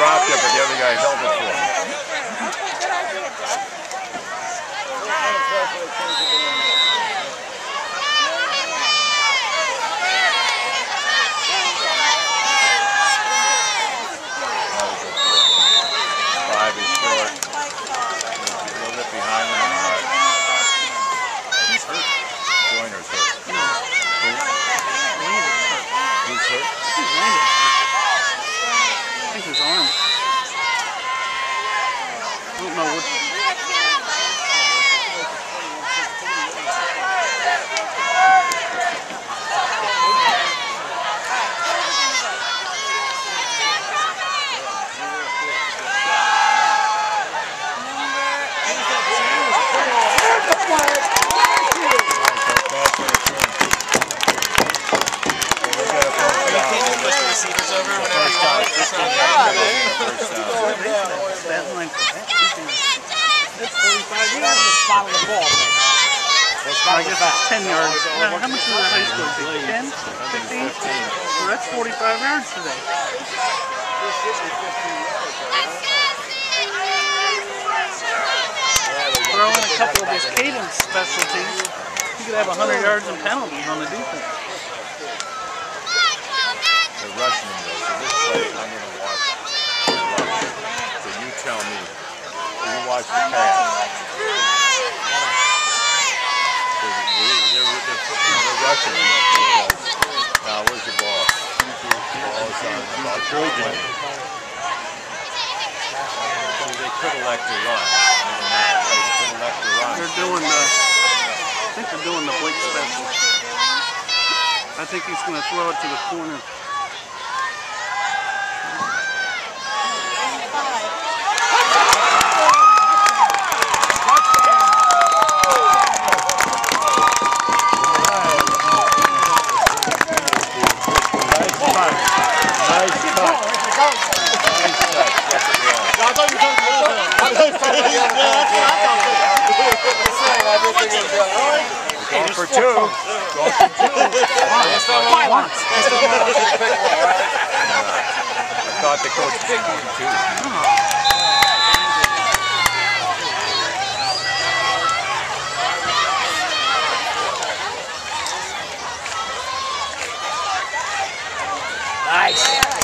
dropped it, but the other guy held it for him. Five is short. A little bit behind him. He's hurt. Joiner's hurt. No. Who's hurt? He's Landon's hurt. I think his arm. I don't know what. Receivers over whenever you want. That's line for that. It's 45 yards to spot on the ball. I guess it's 10 yards. Now, how much is the high school team? 10? 15? So that's 45 yards today. Throw in a couple of his cadence specialties. You could have 100 yards and penalties on the defense. They're rushing him though, so this play I'm going to watch the rush. So you tell me. So you watch the pass. They're rushing him because now where's the ball? Ball's on about Trojan. So they could elect to run. They're doing the, I think they're doing the Blake special. I think he's going to throw it to the corner. Going for two. Going for two. I thought the coach was going two. Nice.